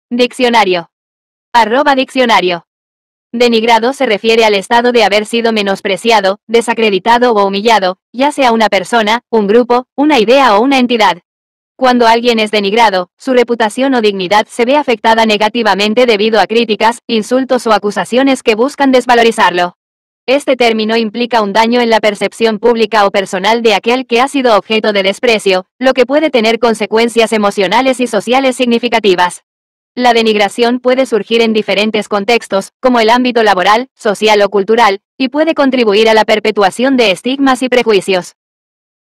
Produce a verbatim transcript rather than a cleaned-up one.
Diccionario. Arroba diccionario. Denigrado se refiere al estado de haber sido menospreciado, desacreditado o humillado, ya sea una persona, un grupo, una idea o una entidad. Cuando alguien es denigrado, su reputación o dignidad se ve afectada negativamente debido a críticas, insultos o acusaciones que buscan desvalorizarlo. Este término implica un daño en la percepción pública o personal de aquel que ha sido objeto de desprecio, lo que puede tener consecuencias emocionales y sociales significativas. La denigración puede surgir en diferentes contextos, como el ámbito laboral, social o cultural, y puede contribuir a la perpetuación de estigmas y prejuicios.